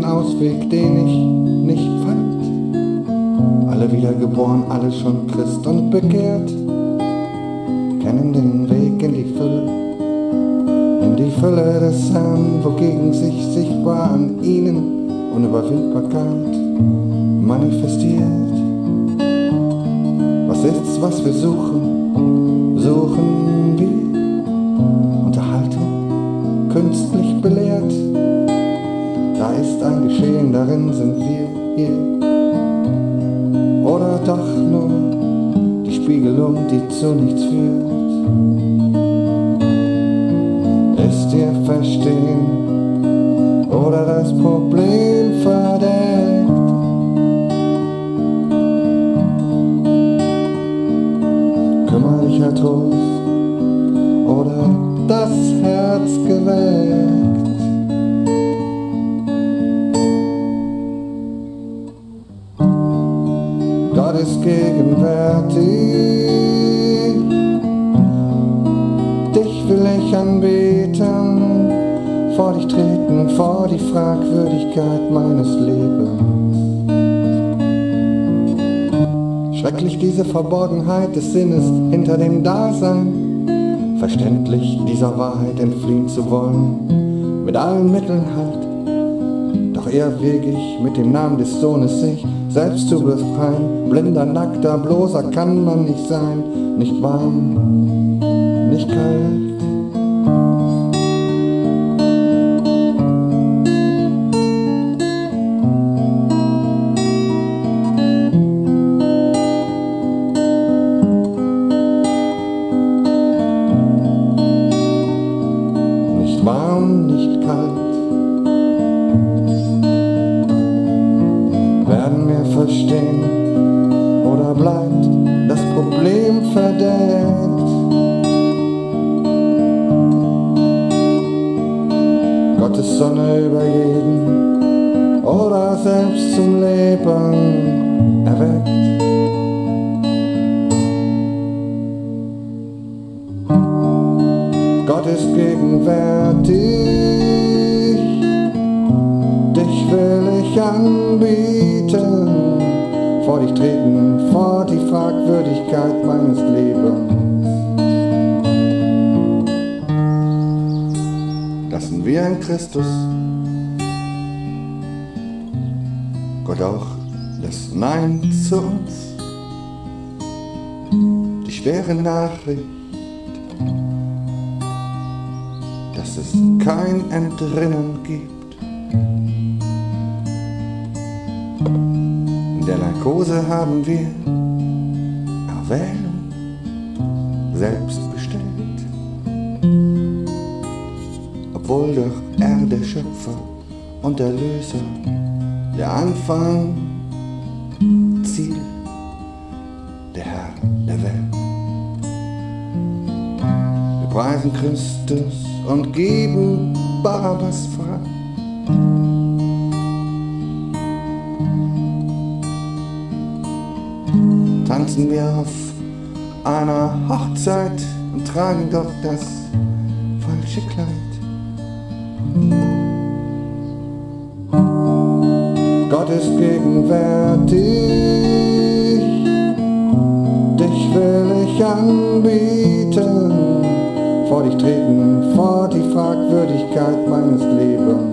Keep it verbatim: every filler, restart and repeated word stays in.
den Ausweg, den ich nicht fand. Alle wiedergeboren, alle schon Christ und bekehrt, kennen den Weg in die Fülle, in die Fülle des Herrn, wogegen sich sichtbar an ihnen Unüberwindbarkeit manifestiert. Was ist's, was wir suchen? Suchen wir Unterhaltung, künstlich belehrt? Da ist ein Geschehen, darin sind wir hier. Oder doch nur die Spiegelung, die zu nichts führt? Ist ihr Verstehen oder das Problem verdeckt? Kümmerlicher Trost oder das Herz geweckt? Gott ist gegenwärtig, dich will ich anbeten, vor dich treten, vor die Fragwürdigkeit meines Lebens. Schrecklich diese Verborgenheit des Sinnes hinter dem Dasein, verständlich dieser Wahrheit entfliehen zu wollen, mit allen Mitteln halt. Doch eher wege ich mit dem Namen des Sohnes sich selbst zu befreien. Blinder, nackter, bloßer kann man nicht sein, nicht warm, nicht kalt. Nicht warm, nicht kalt. Werden wir verstehen oder bleibt das Problem verdeckt? Gottes Sonne über jeden oder selbst zum Leben erweckt? Gott ist gegenwärtig, dich will ich anbieten, vor dich treten, vor die Fragwürdigkeit meines Lebens. Lassen wir in Christus Gott auch das Nein zu uns, die schwere Nachricht, dass es kein Entrinnen gibt. In der Narkose haben wir Erwählung selbst bestellt, obwohl doch er der Schöpfer und Erlöser, der Anfang, Ziel, der Herr der Welt. Wir preisen Christus und geben Barabbas frei. Tanzen wir auf einer Hochzeit und tragen doch das falsche Kleid. Gott ist gegenwärtig, dich will ich anbieten, vor dich treten, vor die Fragwürdigkeit meines Lebens.